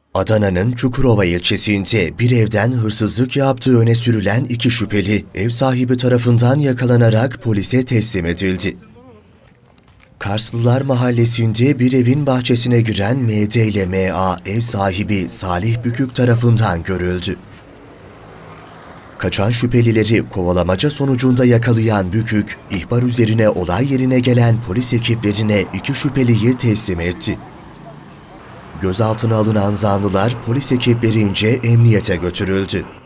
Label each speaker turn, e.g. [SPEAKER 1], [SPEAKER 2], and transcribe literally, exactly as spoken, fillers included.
[SPEAKER 1] Adana'nın Çukurova ilçesinde bir evden hırsızlık yaptığı öne sürülen iki şüpheli ev sahibi tarafından yakalanarak polise teslim edildi. Karslılar Mahallesi'nde bir evin bahçesine giren M D ile M A ev sahibi Salih Bükük tarafından görüldü. Kaçan şüphelileri kovalamaca sonucunda yakalayan Bükük, ihbar üzerine olay yerine gelen polis ekiplerine iki şüpheliyi teslim etti. Gözaltına alınan zanlılar polis ekiplerince emniyete götürüldü.